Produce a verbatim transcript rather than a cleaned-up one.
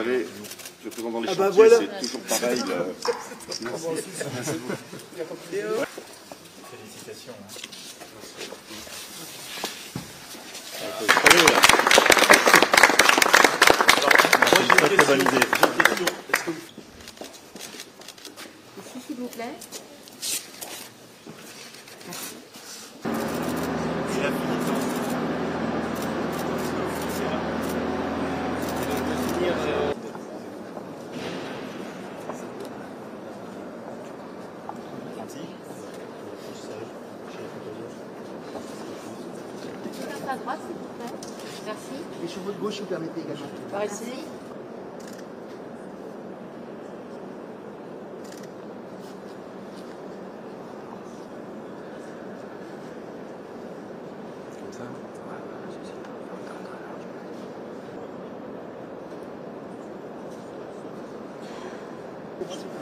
savez, je présente dans les Ah chantiers, bah voilà. c'est toujours pareil. Le... Félicitations. Très très bonne idée. Ici, s'il vous plaît. C'est la finissance. À droite, s'il vous plaît. Merci. Et sur votre gauche, si vous permettez également. Par ici. Comme ça. Merci.